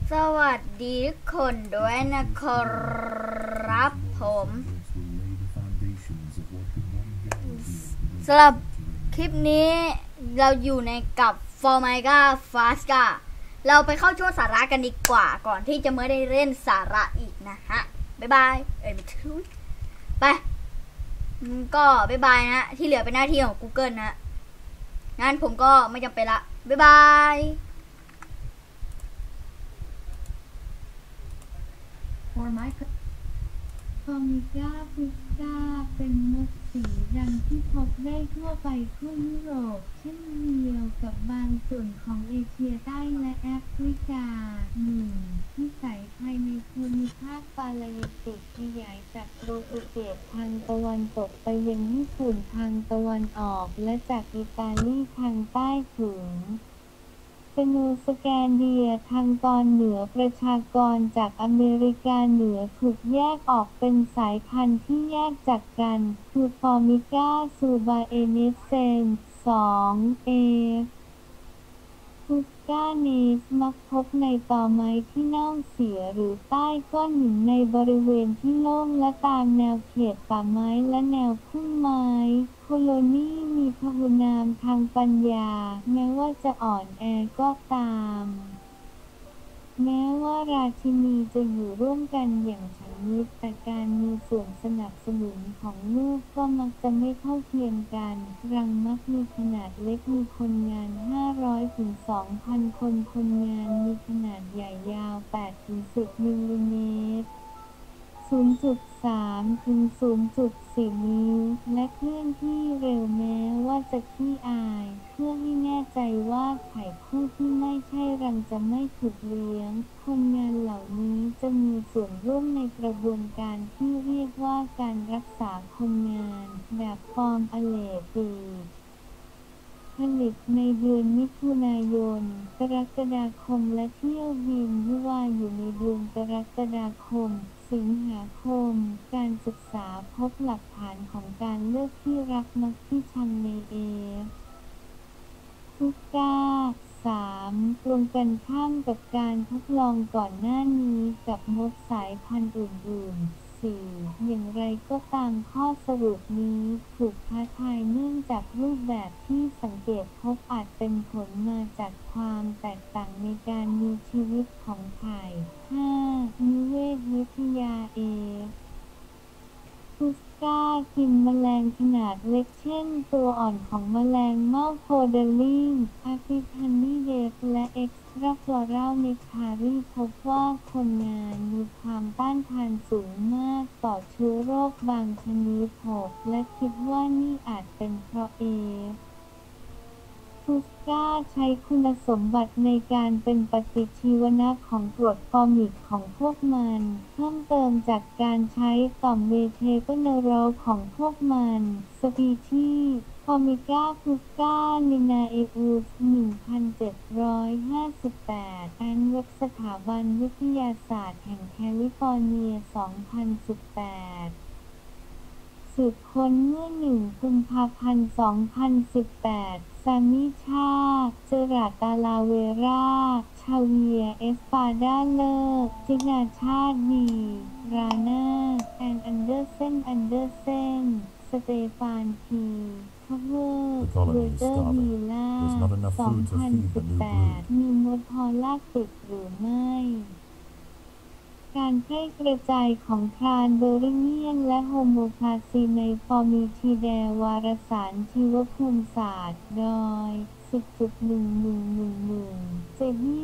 สวัสดีทุกคนด้วยนะครับผมสำหรับคลิปนี้เราอยู่ในกับ Formiga Fast เราไปเข้าช่วงสาระกันดีกว่าก่อนที่จะไม่ได้เล่นสาระอีกนะฮะบ๊ายบายไม่ทุยไปก็บ๊ายบายนะที่เหลือเป็นหน้าที่ของ Google นะงั้นผมก็ไม่จำเป็นละบ๊ายบายฟอร์มิก้าฟิสกาเป็นมดสีดำที่พบได้ทั่วไปทั่วยุโรปเช่นเดียวกับบางส่วนของเอเชียใต้และแอฟริกาที่ใส่ภายในภูมิภาคปาแลสไตน์ขยายจากโปรตุเกสทางตะวันตกไปยังญี่ปุ่นทางตะวันออกและจากอิตาลีทางใต้ถึงสนูสแกนเดียทางตอนเหนือประชากรจากอเมริกาเหนือถูกแยกออกเป็นสายพันธุ์ที่แยกจากกันคือฟอร์มิก้าซูบาเอเนสเซนส์2 ฟุสกาเนสมักพบในตอไม้ที่เน่าเสียหรือใต้ก้อนหินในบริเวณที่โล่งและตามแนวเขตป่าไม้และแนวพุ่มไม้โคโลนีมีพหุนามทางปัญญาแม้ว่าจะอ่อนแอก็ตามแม้ว่าราชินีจะอยู่ร่วมกันอย่างฉันมิตรแต่การมีส่วนสนับสนุนของลูกก็มักจะไม่เท่าเทียมกันรังมักมีขนาดเล็กมีคนงาน 500 ถึง 2,000 คนคนงานมีขนาดใหญ่ยาว 8 ถึง 10 มิลลิเมตร0.3 ถึง 0.4 นิ้วและเคลื่อนที่เร็วแม้ว่าจะขี้อายเพื่อให้แน่ใจว่าไข่คู่ที่ไม่ใช่รังจะไม่ถูกเลี้ยงคนงานเหล่านี้จะมีส่วนร่วมในกระบวนการที่เรียกว่าการรักษาคนงานแบบฟอร์มอเลตีผลิตในเดือนมิถุนายนกรกฎาคมและเที่ยวบินวิวาอยู่ในเดือนกรกฎาคมสิงหาคมการศึกษาพบหลักฐานของการเลือกที่รักมักที่ชังในฟุกก้า3 ตรงกันข้ามกับการทดลองก่อนหน้านี้กับมดสายพันธุ์อื่นๆ4อย่างไรก็ตามข้อสรุปนี้ถูกท้าทายเนื่องจากรูปแบบที่สังเกตพบอาจเป็นผลมาจากความแตกต่างในการมีชีวิตของไข่5นิเวศวิทยาฟุสกากินแมลงขนาดเล็กเช่นตัวอ่อนของแมลงเม่าโคเดลลิงอาฟิทันนีเดสและเอ็กซ์ตราฟลอรัลเนคทารีพบว่าคนงานมีความต้านทานสูงมากต่อเชื้อโรคบางชนิดและคิดว่านี่อาจเป็นเพราะฟุสกาใช้คุณสมบัติในการเป็นปฏิชีวนะของกรดฟอร์มิกของพวกมันเพิ่มเติมจากการใช้ต่อมเมเทโกเนโรลของพวกมันสปีชีส์ฟอร์มิก้าฟุสกาลินาเออุส1758อันเว็บสถาบันวิทยาศาสตร์แห่งแคลิฟอร์เนีย2018สืบค้นเมื่อ1 กุมภาพันธ์ 2018 ซามิชา เจอราตาลาเวรา ชาเวีย เอสปาดาเลอร์ จินาชาดีราน่า แอนอันเดอร์เซน สเตฟานพีพาวเวอร์ เวเตอร์วีล่า 2018 มีมดฮอลลากติดหรือไม่การแพร่กระจายของทรานเบอริเมียนและโฮโมพาซีในฟอร์มิทีแดวารสารชีวภูมิศาสตร์โดย 10.1111 เจนี่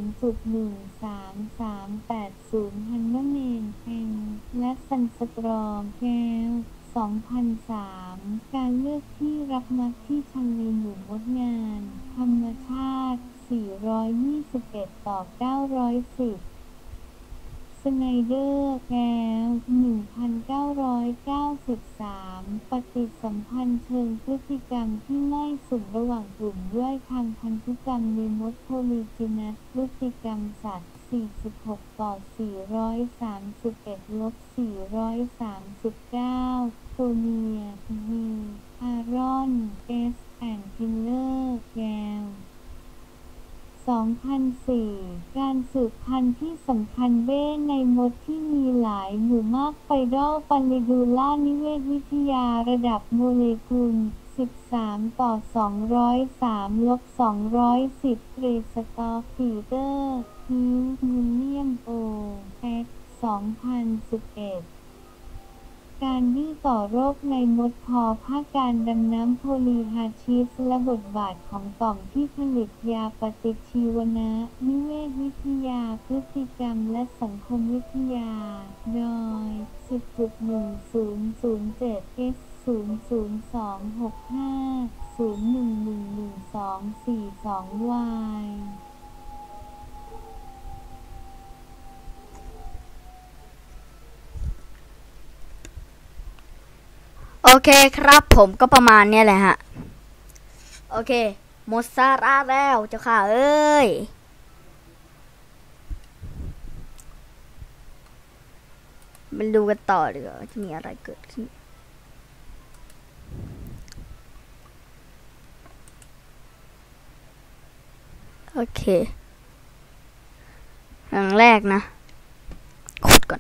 0.1338 ฮันนาเมนเอ็นและซันสตรอมแก้ว2003 การเลือกที่รับมักที่ชังในหมู่มดงานธรรมชาติ 421 ต่อ 910สไนเดอร์ แก้ว 1993 ปฏิสัมพันธ์เชิงพฤติกรรมที่ไม่สุดระหว่างกลุ่มย่อยทางพันธุกรรมในมดโพลีจีนัสพฤติกรรมสัตว์ 46 ต่อ 431 439 โทเนีย วี อารอน เอส แอนด์ทิลเลอร์ แก้ว 2004 การสืบพันธุ์ที่สำคัญเบ้ในมดที่มีหลายหมู่มากไฟดอลปาลิดูล่านิเวศวิทยาระดับโมเลกุล 13 ต่อ 203 ลบ 210 เรสตอร์ฟีเตอร์ฮิวมิเนียมโอแอด2011 การดื้อต่อโรคในมดพอผ้าการดำน้ำโพลีฮาชิสและบทบาทของต่อมที่ผลิตยาปฏิชีวนะนิเวศวิทยาพฤติกรรมและสังคมวิทยาโดย 10.1007 S 00265 01111242 Y โอเคครับผมก็ประมาณเนี้ยแหละฮะโอเคหมดสาระแล้วเจ้าค่ะเอ้ยมาดูกันต่อดีกว่าจะมีอะไรเกิดขึ้นโอเคอย่างแรกนะขุดก่อน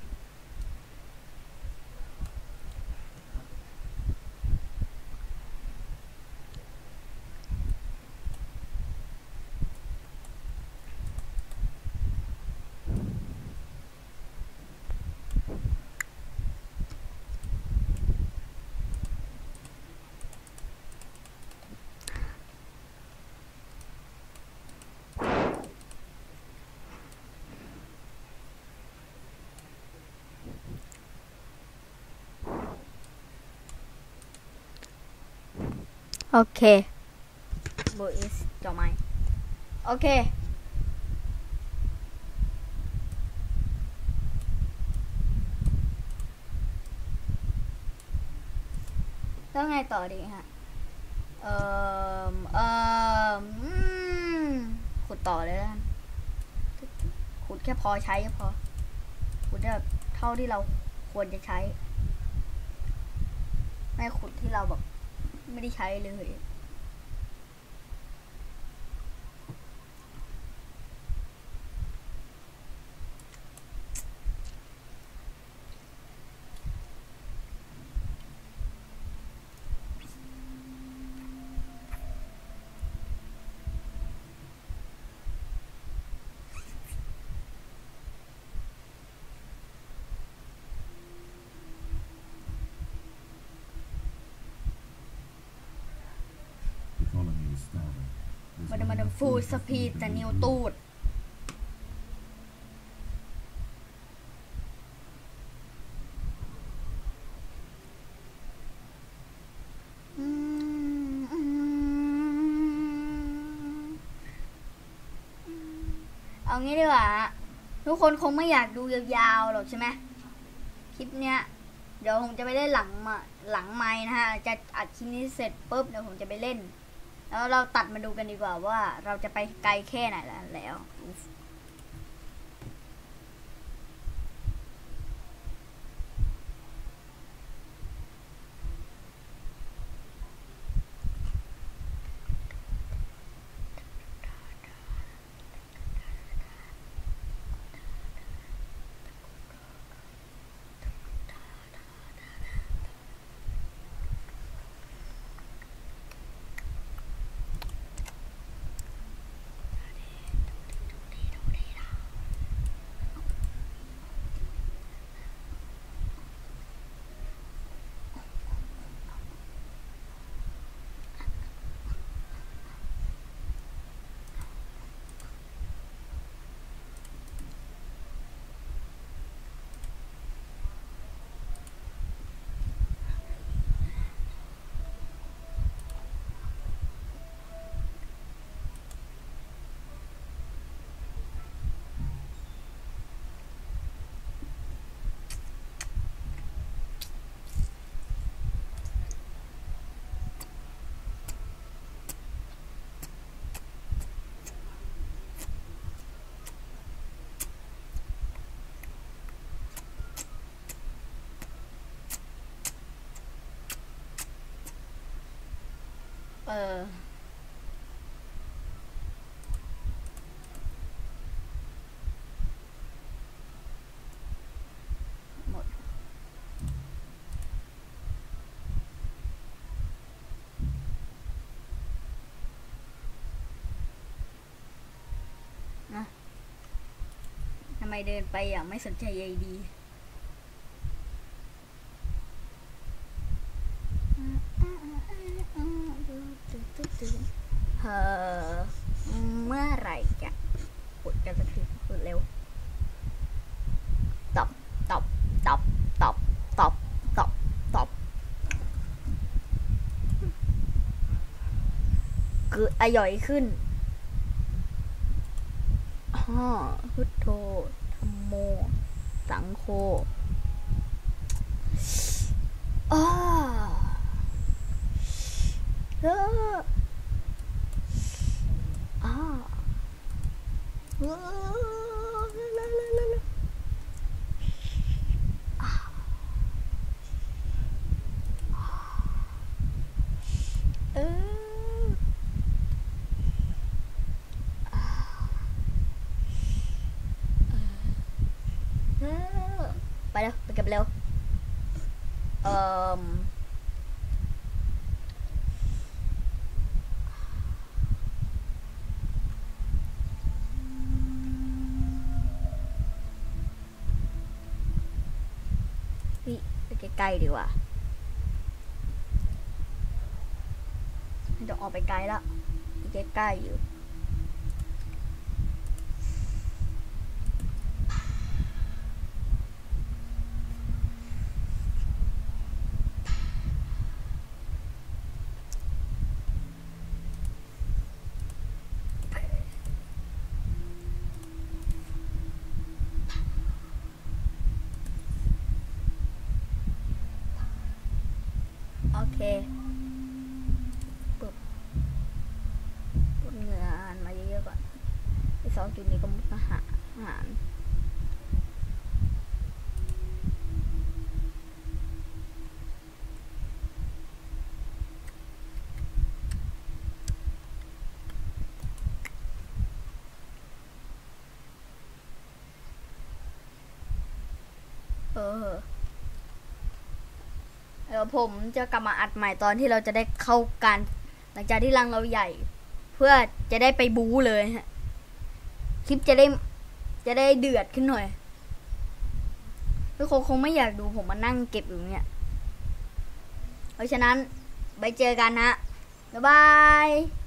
โอเคโบอิสจอไม้โอเคแล้วไงต่อดีฮะขุดต่อเลยนะขุดแค่พอใช้ก็พอขุดแบบเท่าที่เราควรจะใช้ไม่ขุดที่เราแบบไม่ได้ใช้เลย มาดามฟูสปีดแต่นิวตูดเอางี้ดีกว่าทุกคนคงไม่อยากดูยาวๆหรอกใช่ไหมคลิปเนี้ยเดี๋ยวผมจะไปเล่นหลังไมค์นะฮะจะอัดคลิปนี้เสร็จปุ๊บเดี๋ยวผมจะไปเล่นแล้วเราตัดมาดูกันดีกว่าว่าเราจะไปไกลแค่ไหนแล้วำไมเดินไปอย่างไม่สนใจใยดีเมื่อไหร่จะกดกันสักทีกดเร็วตอบตอบตอบตอบตอบตอบตอบคืออย่อยขึ้นพุทโธธัมโมสังโฆไปเร็วไปเก็บเร็วไปใกล้ๆดีกว่าไม่ต้องออกไปไกลแล้วใกล้ๆอยู่โอเคปุ๊บเหงื่อหันมาเยอะๆก่อนไอ้2 จุดนี้ก็มุดอาหารเดี๋ยวผมจะกลับมาอัดใหม่ตอนที่เราจะได้เข้ากันหลังจากที่รังเราใหญ่ เพื่อจะได้ไปบู๊เลยฮะคลิปจะได้เดือดขึ้นหน่อยทุกคนคงไม่อยากดูผมมานั่งเก็บอยู่เนี่ยเพราะฉะนั้นไปเจอกันฮะบ๊ายบาย